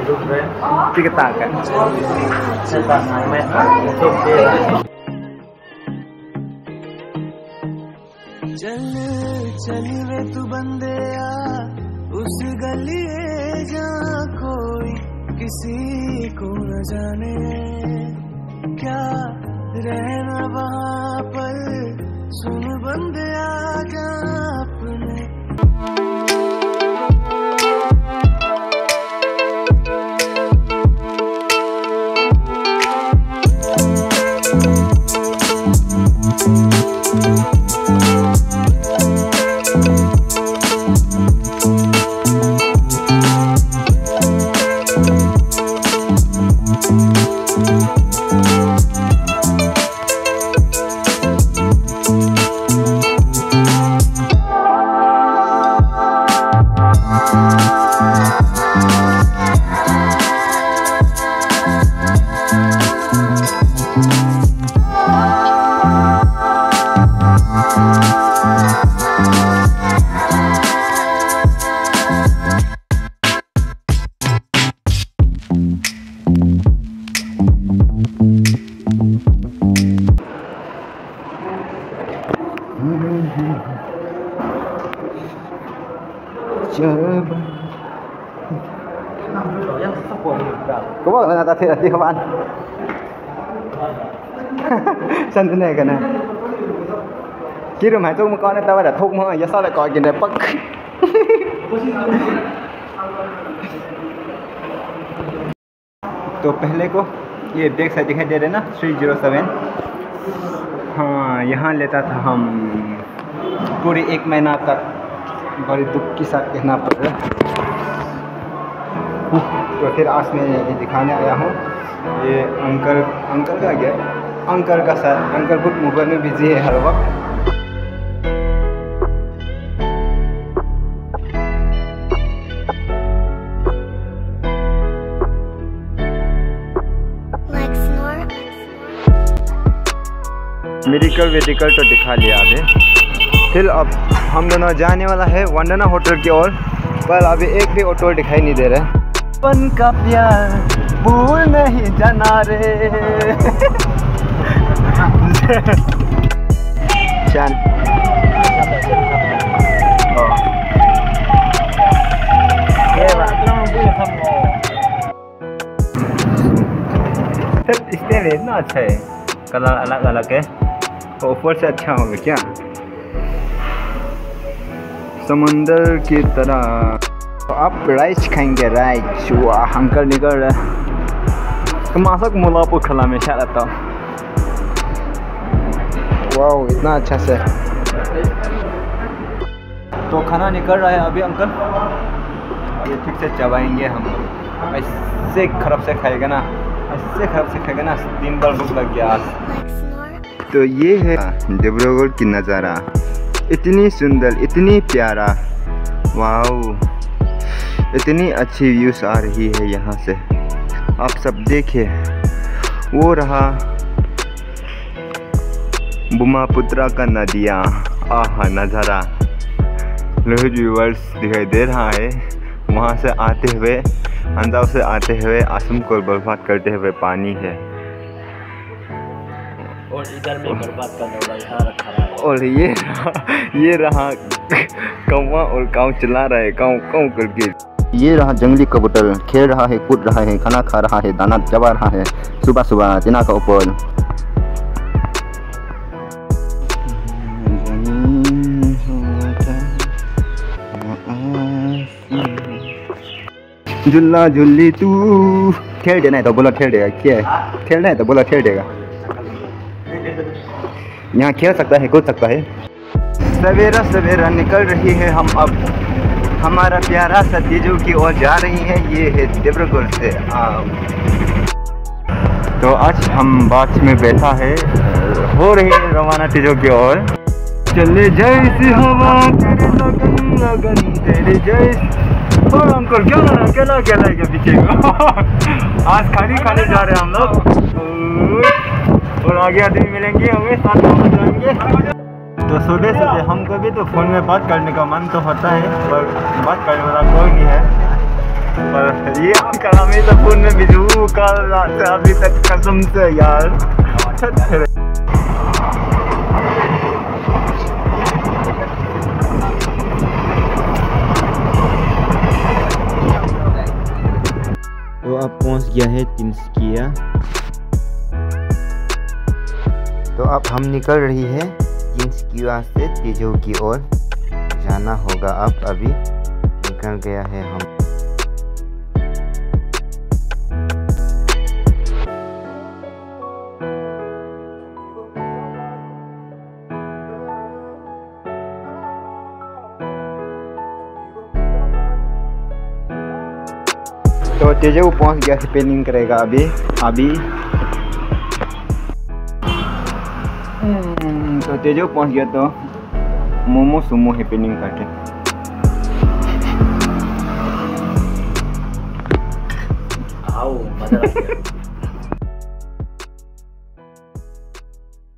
Kita kan. चल चल वे तू बंदे उस गली जहाँ कोई किसी को न जाने क्या रहना वहाँ पर सुन बंदे क्या अपने Có bác là ta thiệt là đi các bạn. Sân thế này cả này. Khi rồi mà tôi một con này tao đã thúc mà giờ sao lại coi cái này bắc. तो पहले को ये back side दिखाई दे रहा है ना 307। हाँ यहाँ लेता था हम पूरी 1 महीना तक, बड़ी दुख के साथ कहना पड़ रहा। तो फिर आज मैं ये दिखाने आया हूँ। ये अंकल का गया, अंकल का साथ अंकल खुद मोबाइल में बिजी है हर वक्त। मेडिकल वेडिकल तो दिखा लिया अभी। फिर अब हम दोनों जाने वाला है वंदना होटल की ओर, पर अभी एक भी ऑटो दिखाई नहीं दे रहा है। अपन का प्यार भूल नहीं जाना रे। चान इसमें इतना अच्छा है, कलर अलग अलग है, तो ऊपर से अच्छा होगा क्या, समंदर की तरह। तो आप राइस खाएंगे, राइस। वाह अंकल निकल रहा है, मासक मुलापू खला में शायद आता। वाह इतना अच्छा से। तो खाना निकल रहा है अभी अंकल, ये ठीक से चबाएंगे हम। ऐसे खराब से खाएगा ना, ऐसे खराब से खाएगा ना, दिन भर भूख लग गया आज। तो ये है डिब्रूगढ़ की नज़ारा, इतनी सुंदर, इतनी प्यारा। वाओ इतनी अच्छी व्यूज आ रही है यहाँ से। आप सब देखिए, वो रहा ब्रह्मपुत्र का नदियाँ। आहा नज़ारा, रोज व्यूवर्स दिखाई दे रहा है। वहाँ से आते हुए, अंदाज से आते हुए आसम को बर्बाद करते हुए पानी है, और इधर में बर्बाद करने वाला यहाँ रखा है। और ये रहा कौवा, और काऊ चला रहा है काऊ काऊ करके। ये रहा जंगली कबूतर, खेल रहा है, कूद रहा है, खाना खा रहा है, दाना चबा रहा है सुबह सुबह जना का ऊपर। झुल्ला झुल्ली तू खेल देना है तो बोला खेल देगा, क्या है खेलना है तो बोला खेल देगा। यहाँ खेल सकता है, कूद सकता है। सवेरा सवेरा निकल रही है हम अब हमारा प्यारा सा तीजू की ओर जा रही है। ये है डिब्रूगढ़ से। तो आज हम बस में बैठा है, हो रही है रवाना तीजू की ओर। चले जैसी हवा तेरे लगन लगन तेरे जैसी। और अंकल क्या अकेला अकेला है क्या पीछे को? आज खाने जा रहे हैं हम लोग, और आगे आदमी मिलेंगे, हमें साथ में जाएंगे। तो सुबह सुबह हमको भी तो फ़ोन में बात करने का मन तो होता है, पर बात करने वाला कोई नहीं है। पर ये अंकल हमें तो फोन में वीडियो कॉल लाते अभी तक कसम से यार। तो अब पहुंच गया है तिनसुकिया। तो अब हम निकल रही है तिनसुकिया से तेजू की ओर जाना होगा। अब अभी निकल गया है हम। तो तेजू पहुंच गया स्पेलिंग करेगा अभी। तो तेजू पहुंच गया तो मोमो सुमो हैपनिंग करके। आओ मजा आ गया।